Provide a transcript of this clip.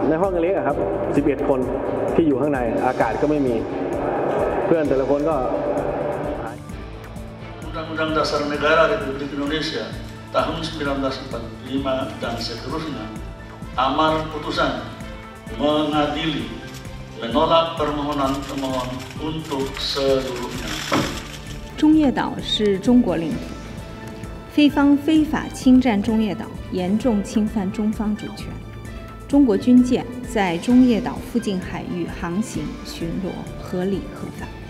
ในห้องเล็กครับ11 คนที่อยู่ข้างในอากาศก็ไม่มีเพื่อนแต่ละคนก็ Undang-Undang Dasar Negara Republik Indonesia tahun 1945 dan seterusnya, amar putusan mengadili menolak permohonan pemohon untuk seluruhnya. 中业岛是中国领土，菲方非法侵占中业岛，严重侵犯中方主权。中国军舰在中业岛附近海域航行巡逻合理合法。